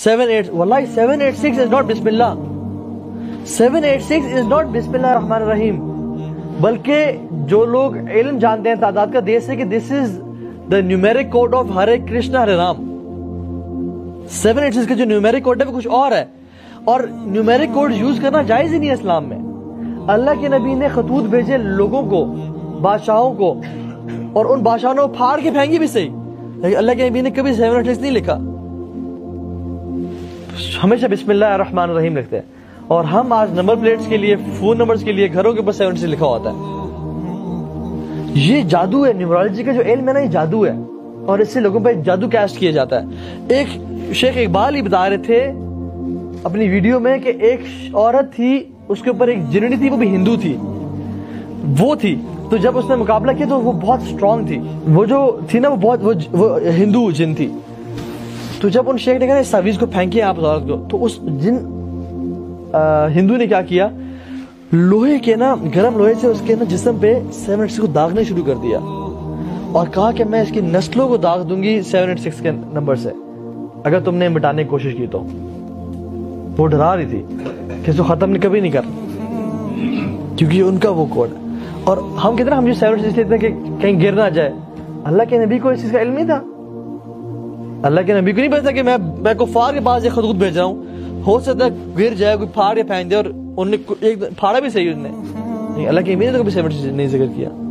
786 واللہ 786 is not بسم اللہ. 786 is not بسم اللہ الرحمن الرحیم. بلکہ جو لوگ علم جانتے ہیں تعداد کا دیس ہے کہ this is the numeric code of ہرے کرشنا ہرے رام. 786 کا جو نیومیرک کوڈ ہے وہ کچھ اور ہے، اور نیومیرک کوڈ یوز کرنا جائز ہی نہیں ہے اسلام میں. اللہ کے نبی نے خطوط بھیجے لوگوں کو، بادشاہوں کو، اور ان بادشاہوں نے پھاڑ کے پھینکی بھی صحیح، لیکن اللہ کے نبی نے کبھی 786 نہیں لکھا، ہمیشہ بسم اللہ الرحمن الرحیم لکھتے ہیں. اور ہم آج نمبر پلیٹس کے لیے، فون نمبرز کے لیے گھروں کے اوپر 786 لکھا ہوتا ہے. یہ جادو ہے، نیورولوجی کا جو علم ہے نا، یہ جادو ہے، اور اس سے لوگوں پہ جادو کیسٹ کیا جاتا ہے. ایک شیخ اقبال ہی بتا رہے تھے اپنی ویڈیو میں کہ ایک عورت تھی، اس کے اوپر ایک جننی تھی، وہ بھی ہندو تھی، وہ تھی. تو جب اس نے مقابلہ کیا تو وہ بہت سٹرونگ تھی، وہ جو تھی نا وہ ہندو جن تھی. تو جب ان شیخ نے کہا اس تعویذ کو پھینکیے آپ اس عورت کو، تو اس جن ہندو نے کیا کیا، لوہے کے نا، گرم لوہے سے اس کے نا جسم پہ 786 کو داغنا شروع کر دیا، اور کہا کہ میں اس کی نسلوں کو داغ دوں گی 786 کے نمبر سے اگر تم نے مٹانے کی کوشش کی تو. وہ ڈرا رہی تھی کہ اس کو ختم کبھی نہیں کر، کیونکہ ان کا وہ کوڈ. اور ہم کہتے ہیں ہم جو 786 لیتے ہیں کہ کہیں گر نہ جائے، اللہ کے نبی کو اس چیز کا علم نہیں تھا. اللہ کے نبی کو نہیں پتا کہ میں کفار کے پاس یہ خطوط بھیج رہا ہوں، ہو سکتا ہے گر جائے، کوئی پھاڑ کے پھینک دے، اور انہوں نے ایک پھاڑا بھی صحیح، انہوں نے. اللہ کے نبی نے تو کبھی 786 نہیں ذکر کیا.